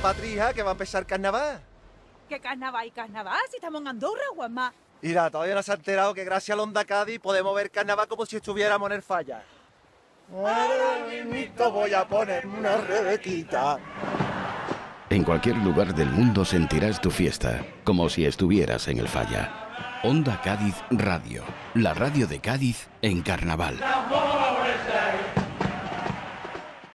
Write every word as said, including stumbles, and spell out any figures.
Patrija, que va a empezar carnaval. ¿Qué carnaval y carnaval? Si estamos en Andorra, Juanma. Mira, todavía no se ha enterado que gracias a Onda Cádiz podemos ver carnaval como si estuviéramos en el Falla. Ahora mismito voy a poner una rebequita. En cualquier lugar del mundo sentirás tu fiesta, como si estuvieras en el Falla. Onda Cádiz Radio, la radio de Cádiz en carnaval.